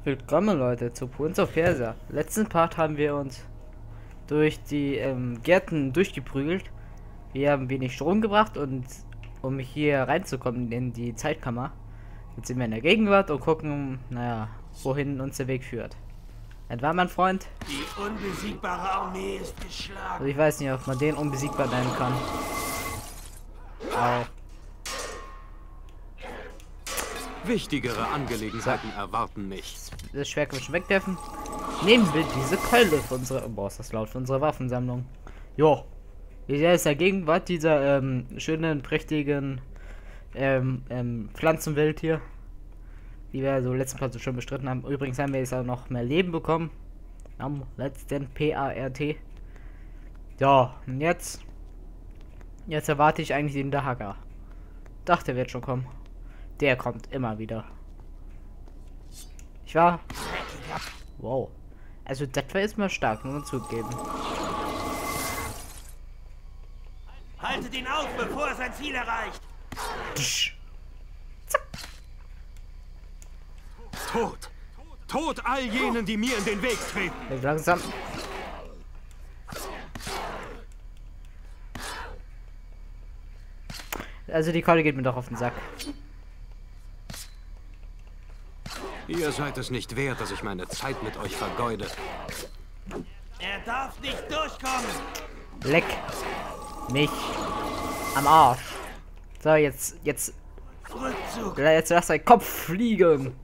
Willkommen Leute zu Prince of Persia. Letzten Part haben wir uns durch die Gärten durchgeprügelt. Wir haben wenig Strom gebracht und um hier reinzukommen in die Zeitkammer. Jetzt sind wir in der Gegenwart und gucken, naja, wohin uns der Weg führt. Etwa mein Freund? Die unbesiegbare Armee ist geschlagen. Also ich weiß nicht, ob man den unbesiegbar nennen kann. Au. Wichtigere Angelegenheiten erwarten mich. Das Schwert können wir schon wegwerfen. Nehmen wir diese Keule für unsere... Boah, ist das laut für unsere Waffensammlung. Jo. Hier ist der Gegenwart dieser schönen, prächtigen Pflanzenwelt hier. Die wir so letzten Part so schon bestritten haben. Übrigens haben wir jetzt auch noch mehr Leben bekommen. Am letzten PART. Ja, und jetzt erwarte ich eigentlich den Dahaga. Dachte, der wird schon kommen. Der kommt immer wieder. Ich war... Wow. Also das war jetzt mal stark, muss man zugeben. Haltet ihn auf, bevor er sein Ziel erreicht. Tod! Tod all jenen, die mir in den Weg treten! Jetzt langsam. Also die Keule geht mir doch auf den Sack. Ihr seid es nicht wert, dass ich meine Zeit mit euch vergeude. Er darf nicht durchkommen. Leck mich am Arsch. So, jetzt Rückzug. lass dein Kopf fliegen.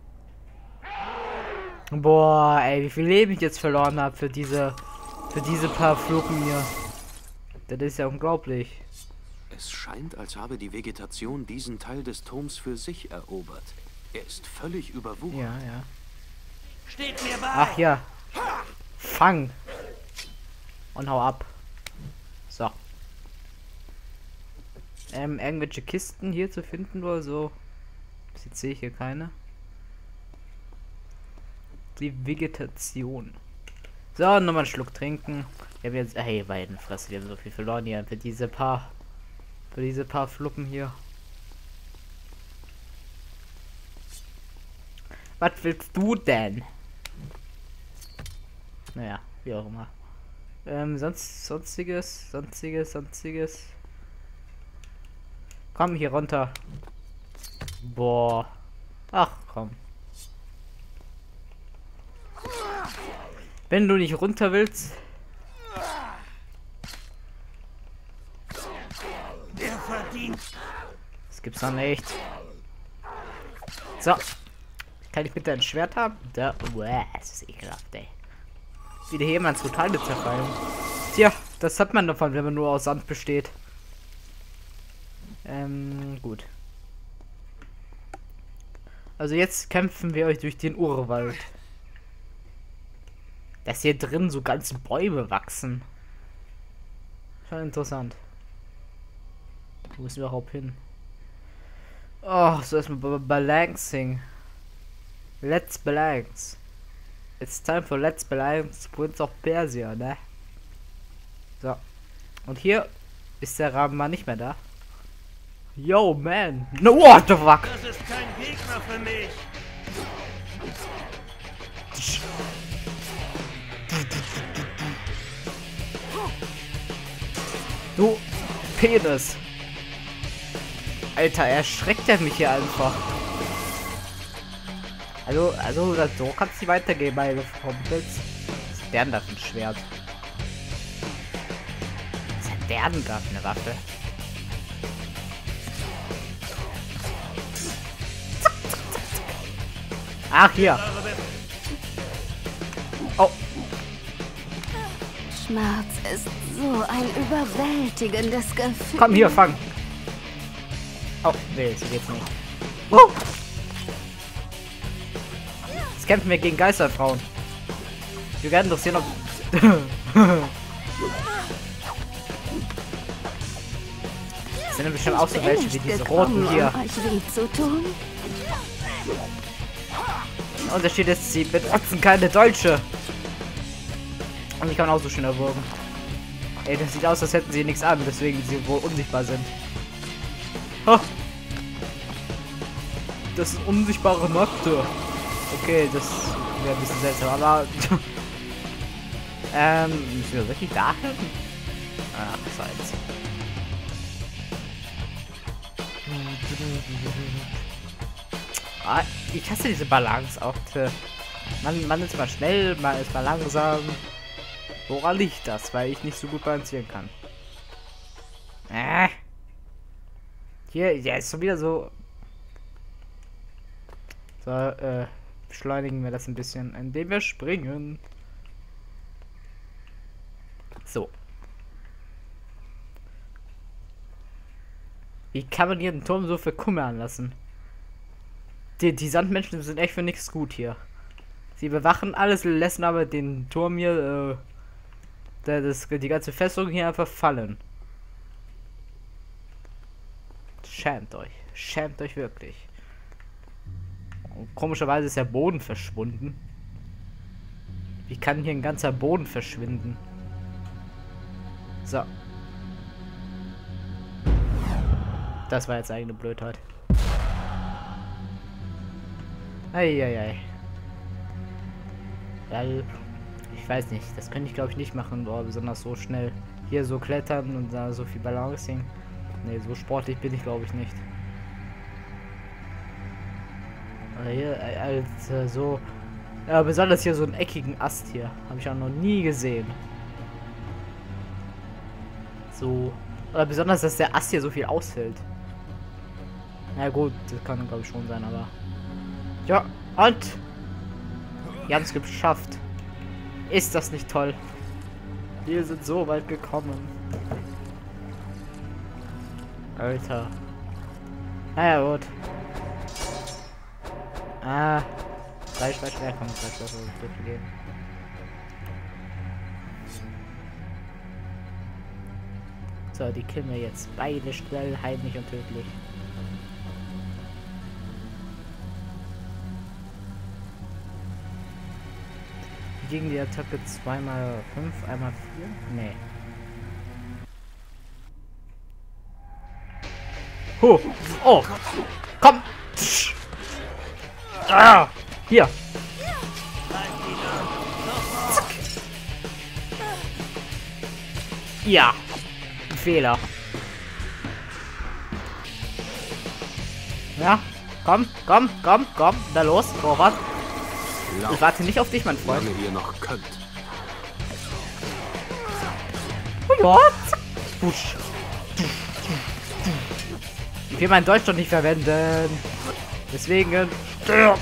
Boah, ey, wie viel Leben ich jetzt verloren habe für diese paar Fluchen hier. Das ist ja unglaublich. Es scheint, als habe die Vegetation diesen Teil des Turms für sich erobert. Er ist völlig überwuchert. Ja, ja. Steht mir bei. Ach ja. Fang. Und hau ab. So. Irgendwelche Kisten hier zu finden oder so. Bis jetzt sehe ich hier keine. Die Vegetation. So, nochmal einen Schluck trinken. Wir haben jetzt. Hey, Weidenfresse, wir haben so viel verloren hier für diese paar Fluppen hier. Was willst du denn? Naja, wie auch immer. Sonstiges. Komm hier runter. Boah. Ach komm. Wenn du nicht runter willst. Der verdient. Das gibt's doch nicht. So. Kann ich bitte ein Schwert haben? Da. Uah, das ist ekelhaft, ey. Wieder hier ins Totale zerfallen. Tja, das hat man davon, wenn man nur aus Sand besteht. Gut. Also jetzt kämpfen wir euch durch den Urwald. Dass hier drin so ganze Bäume wachsen. Schon interessant. Wo müssen wir überhaupt hin? Oh, so erstmal Balancing. Let's balance. It's time for Let's Balance Prince of Persia, ne? So. Und hier ist der Rahmen nicht mehr da. Yo, man. No, what the fuck? Das ist kein Gegner für mich. Du Penis. Alter, erschreckt er mich hier einfach. Also so kann es nicht weitergehen, meine Kumpels. Was ist der denn da für ein Schwert? Was hat der denn da für eine Waffe? Zack, zack, zack, zack. Ach, hier. Oh. Schmerz ist so ein überwältigendes Gefühl. Komm hier, fang. Oh, nee, so geht's nicht. Jetzt kämpfen wir gegen Geisterfrauen. Wir werden doch sehen, ob... Das sind bestimmt auch so welche wie diese roten hier. Der Unterschied ist, sie benutzen keine Deutsche. Und die kann man auch so schön erwürgen. Ey, das sieht aus, als hätten sie nichts an, deswegen sie wohl unsichtbar sind. Oh. Das sind unsichtbare Nackte. Okay, das wäre ein bisschen seltsam, aber... müssen wir wirklich da hin? Ach, Scheiße. Ah, ich hasse diese Balanceakte. Man ist mal schnell, man ist mal langsam. Woran liegt das? Weil ich nicht so gut balancieren kann. Hier, ja, ist schon wieder so... So, beschleunigen wir das ein bisschen, indem wir springen. So. Wie kann man hier den Turm so verkummern lassen? Die Sandmenschen sind echt für nichts gut hier. Sie bewachen alles, lassen aber den Turm hier, die ganze Festung hier einfach fallen. Schämt euch wirklich. Und komischerweise ist der Boden verschwunden. Wie kann hier ein ganzer Boden verschwinden? So. Das war jetzt eigene Blödheit. Eieiei. Weil, ich weiß nicht, das könnte ich glaube ich nicht machen, boah, besonders so schnell. Hier so klettern und da so viel Balancing. Ne, so sportlich bin ich glaube ich nicht. Aber hier, Alter, so. Ja, besonders hier so einen eckigen Ast hier. Habe ich auch noch nie gesehen. So. Oder besonders, dass der Ast hier so viel aushält. Na gut, das kann glaube ich schon sein, aber. Ja, und. Wir haben es geschafft. Ist das nicht toll? Wir sind so weit gekommen. Alter. Naja, gut. Ah. Gleich schwer kommt gleich was durchgehen. So, die killen wir jetzt beide schnell, heimlich und tödlich. Gegen die Attacke 2x5, einmal 4? Nee. Oh! Komm! Ah! Hier! Zack. Ja! Ein Fehler. Ja! Komm! Da los! Vorwärts! Ich warte nicht auf dich, mein Freund. Solange ihr noch könnt. Ja, zack. Busch. Ich will mein Deutsch doch nicht verwenden. Deswegen. So.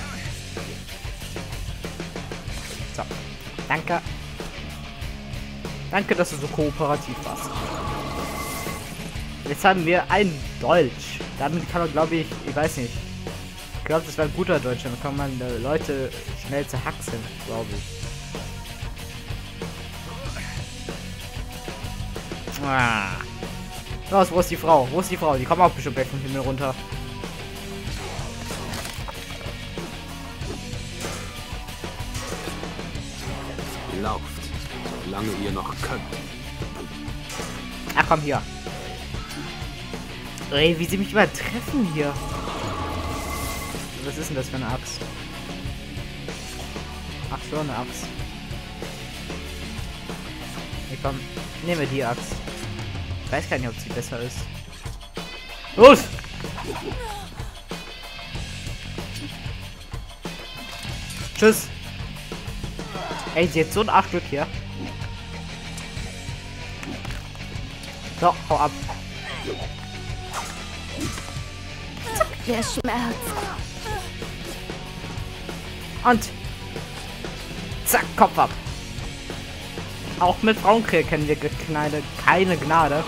Danke. Danke, dass du so kooperativ warst. Jetzt haben wir ein Deutsch. Damit kann man, glaube ich weiß nicht. Ich glaube, das war ein guter Deutscher. Dann kann man Leute schnell zerhackseln, glaube ich. Los, wo ist die Frau? Wo ist die Frau? Die kommen auch bestimmt weg vom Himmel runter. Lauft, solange ihr noch könnt. Ach komm, hier. Ey, wie sie mich übertreffen hier. Was ist denn das für eine Axt? Ach so, eine Axt. Hier komm, nehme die Axt. Ich weiß gar nicht, ob sie besser ist. Los! Tschüss! Ey, sie hat so ein Arschstück hier. So, hau ab. Der Schmerz. Und zack, Kopf ab. Auch mit Frauenkrieg kennen wir keine Gnade.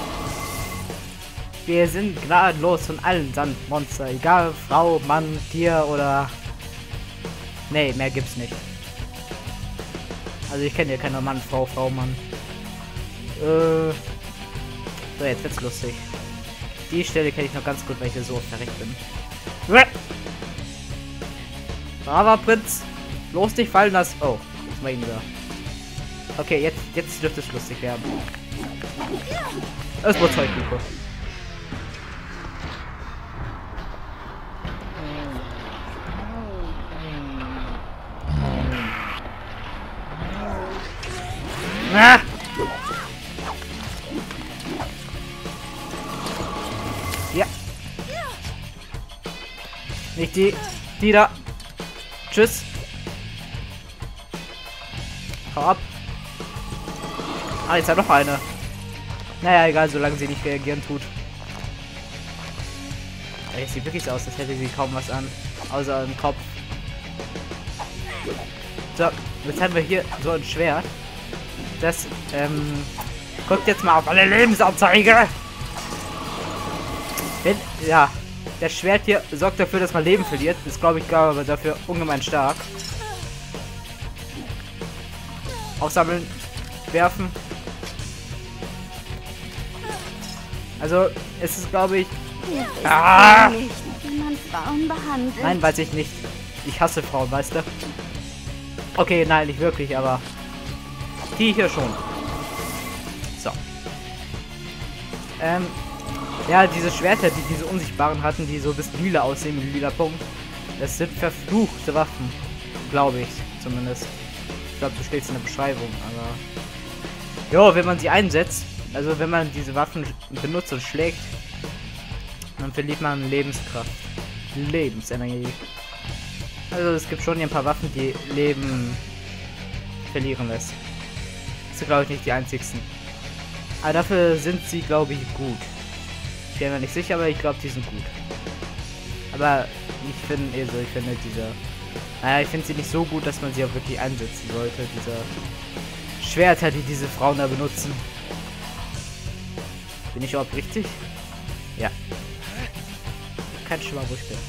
Wir sind gnadenlos von allen Sandmonster. Egal, Frau, Mann, Tier oder... Nee, mehr gibt's nicht. Also ich kenne hier keine Mann, Frau, Mann. So, jetzt wird's lustig. Die Stelle kenne ich noch ganz gut, weil ich hier so verreckt bin. Aber Prinz, bloß nicht fallen lassen. Oh, jetzt mal ihn wieder. Okay, jetzt dürfte es lustig werden. Es wird Zeuglupe. Ah! Ja. Nicht die. Die da. Tschüss. Hau ab. Ah, jetzt hat noch eine. Naja, egal, solange sie nicht reagieren tut. Ey, es sieht wirklich so aus, als hätte sie kaum was an. Außer im Kopf. So, jetzt haben wir hier so ein Schwert. Das, guckt jetzt mal auf alle Lebensanzeige. Wenn, ja, das Schwert hier sorgt dafür, dass man Leben verliert. Ist, glaube ich, aber dafür ungemein stark. Aufsammeln, werfen. Also, es ist, glaube ich... Ah! Nicht, wie man Frauen behandelt. Nein, weiß ich nicht. Ich hasse Frauen, weißt du? Okay, nein, nicht wirklich, aber... Die hier schon. So. Ja, diese Schwerter, die diese Unsichtbaren hatten, die so ein bisschen lila aussehen, mit lila Punkt. Das sind verfluchte Waffen. Glaube ich, zumindest. Ich glaube, so steht es in der Beschreibung, aber... Jo, wenn man sie einsetzt, also wenn man diese Waffen benutzt und schlägt, dann verliert man Lebenskraft. Lebensenergie. Also es gibt schon hier ein paar Waffen, die Leben verlieren lässt. Das sind, glaube ich, nicht die einzigsten. Aber dafür sind sie, glaube ich, gut. Ich bin mir nicht sicher, aber ich glaube, die sind gut. Aber ich finde ich finde diese... Naja, ich finde sie nicht so gut, dass man sie auch wirklich einsetzen sollte. Diese Schwerter, die diese Frauen da benutzen. Bin ich überhaupt richtig? Ja. Kein Schimmer, wo ich bin.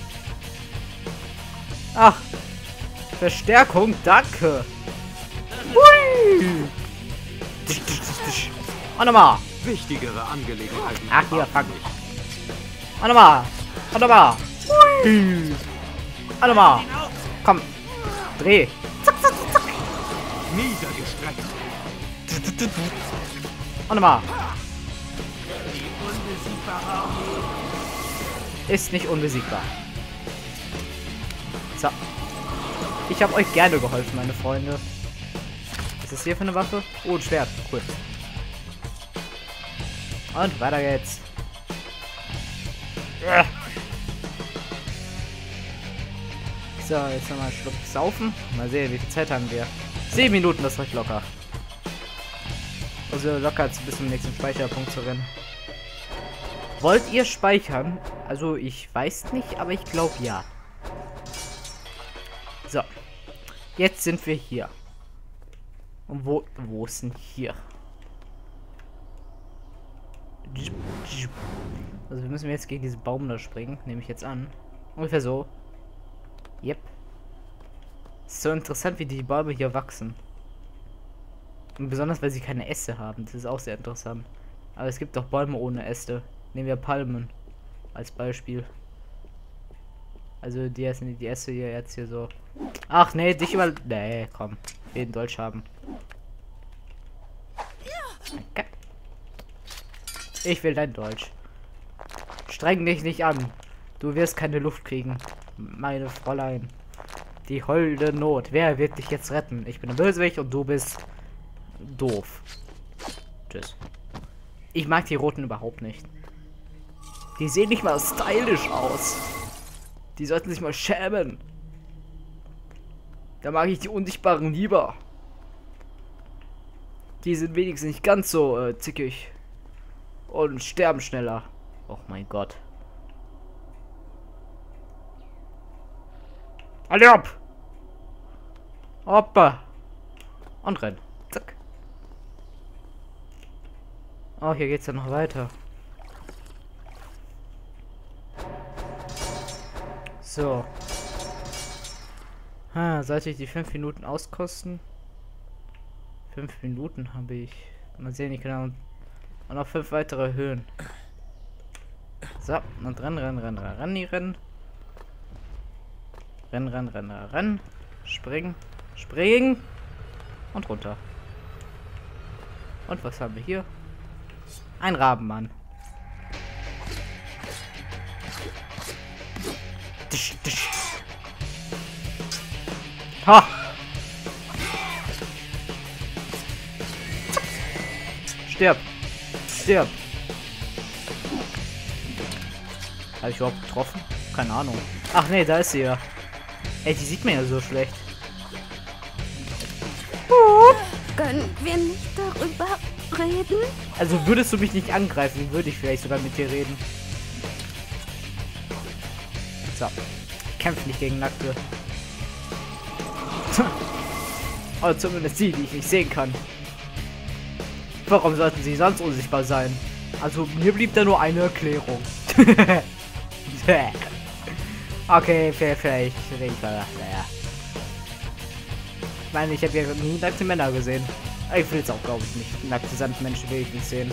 Ach. Verstärkung, danke. Hui. Und nochmal. Wichtigere Angelegenheiten. Ach, hier, fuck. Und nochmal. Und nochmal. Hui. Und nochmal. Komm. Dreh. Zack, zack, zack. Niedergestreckt. Und nochmal. Ist nicht unbesiegbar. So. Ich habe euch gerne geholfen, meine Freunde. Was ist hier für eine Waffe? Oh, ein Schwert. Cool. Und weiter geht's. So, jetzt nochmal einen Schluck saufen. Mal sehen, wie viel Zeit haben wir. 7 Minuten, das reicht locker. Also locker bis zum nächsten Speicherpunkt zu rennen. Wollt ihr speichern? Also ich weiß nicht, aber ich glaube ja. So. Jetzt sind wir hier. Und wo ist denn hier? Also wir müssen jetzt gegen diesen Baum da springen, nehme ich jetzt an. Ungefähr so. Yep. Ist so interessant, wie die Bäume hier wachsen. Und besonders, weil sie keine Äste haben. Das ist auch sehr interessant. Aber es gibt doch Bäume ohne Äste. Nehmen wir Palmen als Beispiel. Also die Äste hier jetzt hier so. Ach nee, dich über... Nee, komm. Jeden Dolch haben. Okay. Ich will dein Dolch. Streng dich nicht an. Du wirst keine Luft kriegen. Meine Fräulein. Die holde Not. Wer wird dich jetzt retten? Ich bin ein Bösewicht und du bist doof. Tschüss. Ich mag die Roten überhaupt nicht. Die sehen nicht mal stylisch aus. Die sollten sich mal schämen. Da mag ich die Unsichtbaren lieber. Die sind wenigstens nicht ganz so zickig. Und sterben schneller. Oh mein Gott. Alle ab! Hoppa! Und rennen. Zack. Oh, hier geht's ja noch weiter. So. Sollte ich die 5 Minuten auskosten? 5 Minuten habe ich. Mal sehen, ich kann und noch 5 weitere Höhen. So, und rennen. Rennen. Springen. Und runter. Und was haben wir hier? Ein Rabenmann. Stirb. Stirb. Habe ich überhaupt getroffen? Keine Ahnung. Ach nee, da ist sie ja. Ey, die sieht mir ja so schlecht. Können wir nicht darüber reden? Also würdest du mich nicht angreifen, würde ich vielleicht sogar mit dir reden. So. Ich kämpfe nicht gegen Nackte. Oder zumindest die, die ich nicht sehen kann. Warum sollten sie sonst unsichtbar sein? Also mir blieb da nur eine Erklärung. Okay, vielleicht. Naja. Ich meine, ich habe ja nie nackte Männer gesehen. Ich will es auch, glaube ich, nicht. Nackte Sandmenschen will ich nicht sehen.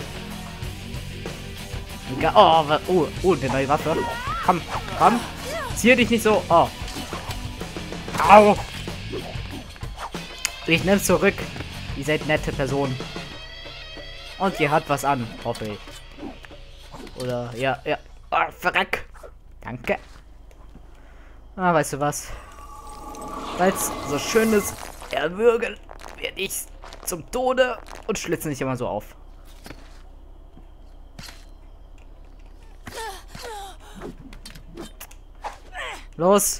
Oh, eine neue Waffe. Komm, komm. Zieh dich nicht so. Oh. Au. Ich nehm's zurück. Ihr seid nette Personen. Und ihr hat was an, hoffe ich. Oder, ja. Oh, verreck. Danke. Ah, weißt du was? Weil's so schön ist, erwürgen werde ich zum Tode und schlitze nicht immer so auf. Los!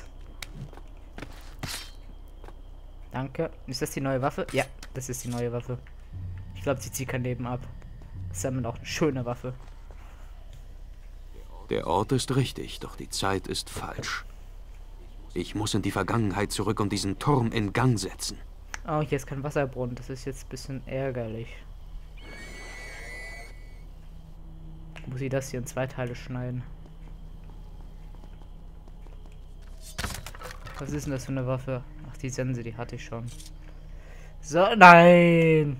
Danke. Ist das die neue Waffe? Ja, das ist die neue Waffe. Ich glaube, sie zieht kein Leben ab. Das ist damit auch eine schöne Waffe. Der Ort ist richtig, doch die Zeit ist falsch. Ich muss in die Vergangenheit zurück und diesen Turm in Gang setzen. Oh, hier ist kein Wasserbrunnen. Das ist jetzt ein bisschen ärgerlich. Muss ich das hier in 2 Teile schneiden? Was ist denn das für eine Waffe? Ach, die Sense, die hatte ich schon. So, nein!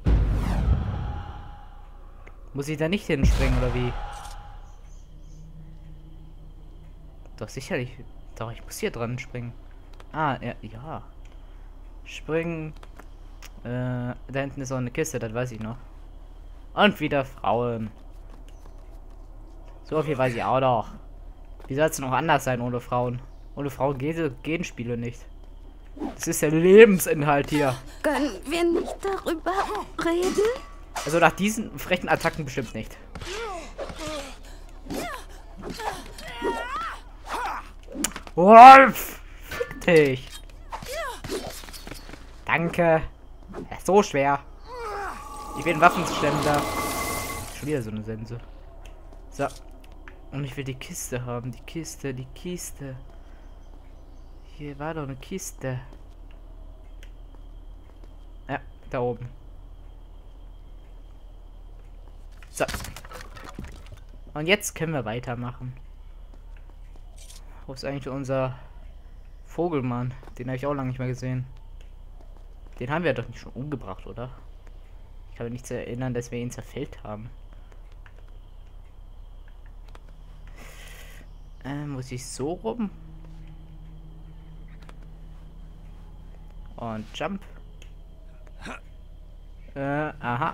Muss ich da nicht hinspringen, oder wie? Doch, sicherlich. Doch, ich muss hier dran springen. Ah, ja. Springen. Da hinten ist auch eine Kiste, das weiß ich noch. Und wieder Frauen. So viel weiß ich auch noch. Wie soll es noch anders sein ohne Frauen? Ohne Frauen gehen Spiele nicht. Das ist der Lebensinhalt hier. Können wir nicht darüber reden? Also nach diesen frechen Attacken bestimmt nicht. Wolf! Fick dich! Danke. Ja, so schwer. Ich bin Waffenständer. Schon wieder so eine Sense. So. Und ich will die Kiste haben. Die Kiste. Hier war doch eine Kiste. Ja, da oben. So. Und jetzt können wir weitermachen. Wo ist eigentlich unser Vogelmann? Den habe ich auch lange nicht mehr gesehen. Den haben wir doch nicht schon umgebracht, oder? Ich kann mich nicht erinnern, dass wir ihn zerfällt haben. Muss ich so rum? Und Jump. Aha.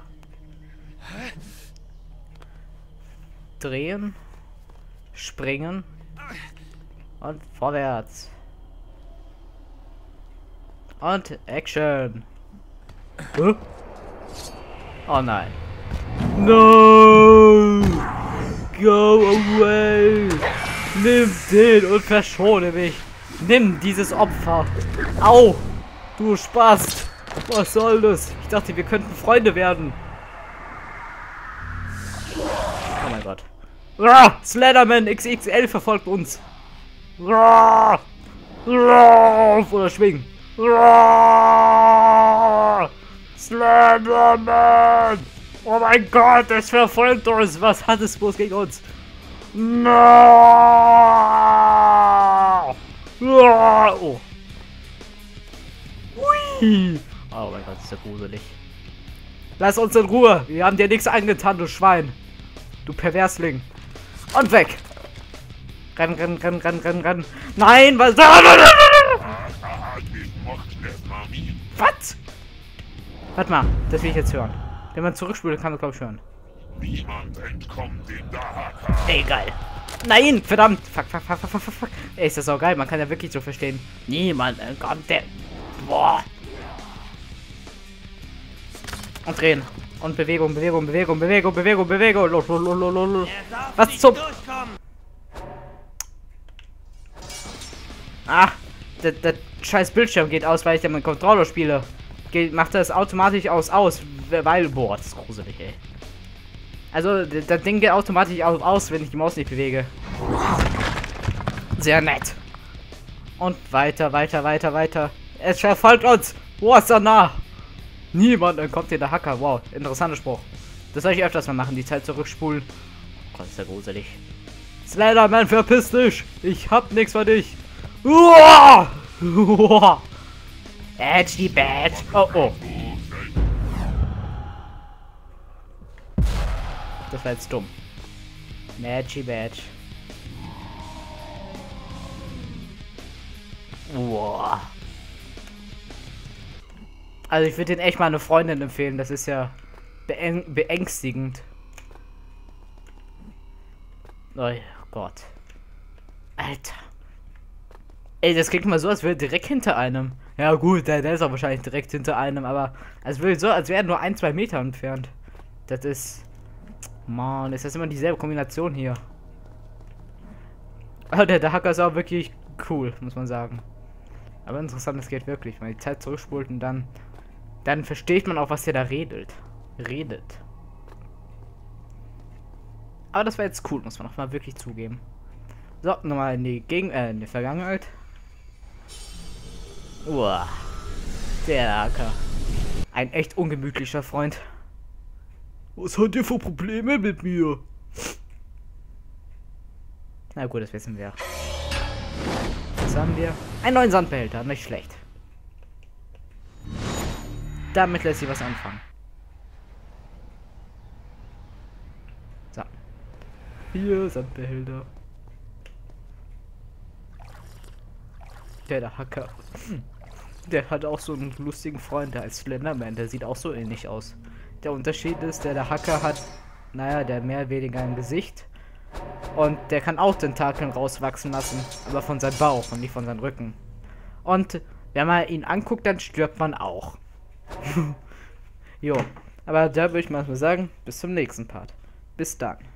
Drehen. Springen. Und vorwärts. Und Action. Huh? Oh nein. No! Go away! Nimm den und verschone mich. Nimm dieses Opfer. Au! Du Spast! Was soll das? Ich dachte, wir könnten Freunde werden. Oh mein Gott. Ah, Slenderman XXL verfolgt uns. Ah, oder schwingen. Ah, Slenderman! Oh mein Gott, es verfolgt uns. Was hat es bloß gegen uns? No! Oh. Hui. Oh mein Gott, ist ja gruselig. Lass uns in Ruhe. Wir haben dir nichts angetan, du Schwein. Du Perversling. Und weg. Renn. Nein, was? Was? Warte mal, das will ich jetzt hören. Wenn man zurückspult, kann man glaube ich hören. Niemand entkommt dem Dahaka. Ey, geil. Nein, verdammt. Fuck. Ey, ist das auch geil. Man kann ja wirklich so verstehen. Niemand entkommt der... Boah. Und drehen. Und Bewegung, Bewegung, Bewegung, Bewegung, Bewegung, Bewegung. Er darf Was nicht zum... durchkommen. Ah, der scheiß Bildschirm geht aus, weil ich ja mit dem Controller spiele. Macht das automatisch aus, weil... Boah, das ist gruselig, ey. Also, das Ding geht automatisch aus, wenn ich die Maus nicht bewege. Sehr nett. Und weiter, weiter, weiter, weiter. Es verfolgt uns. Boah, ist er nah. Niemand entkommt hier der Hacker. Wow, interessanter Spruch. Das soll ich öfters mal machen, die Zeit zurückspulen. Oh Gott, ist ja gruselig. Slenderman, verpiss dich. Ich hab nichts für dich. Uah! Uah! Edge die Badge. Oh, oh. Das war jetzt dumm. Magic Badge. Wow. Also ich würde den echt mal eine Freundin empfehlen. Das ist ja beängstigend. Oh Gott. Alter. Ey, das klingt mal so, als wäre direkt hinter einem. Ja gut, der ist auch wahrscheinlich direkt hinter einem, aber es will so, als wäre nur 1-2 Meter entfernt. Das ist... Mann, ist das immer dieselbe Kombination hier. Aber der Hacker ist auch wirklich cool, muss man sagen. Aber interessant, das geht wirklich, wenn man die Zeit zurückspult und dann versteht man auch, was der da redet. Aber das war jetzt cool, muss man auch mal wirklich zugeben. So, nochmal in die Vergangenheit. Uah. Der Hacker. Ein echt ungemütlicher Freund. Was hat ihr für Probleme mit mir? Na gut, das wissen wir. Was haben wir? Einen neuen Sandbehälter, nicht schlecht. Damit lässt sich was anfangen. So. Hier, Sandbehälter. Der Hacker. Der hat auch so einen lustigen Freund, der heißt Slenderman. Der sieht auch so ähnlich aus. Der Unterschied ist, der Hacker hat, naja, der mehr oder weniger ein Gesicht. Und der kann auch Tentakeln rauswachsen lassen. Aber von seinem Bauch und nicht von seinem Rücken. Und wenn man ihn anguckt, dann stirbt man auch. Jo. Aber da würde ich mal sagen, bis zum nächsten Part. Bis dann.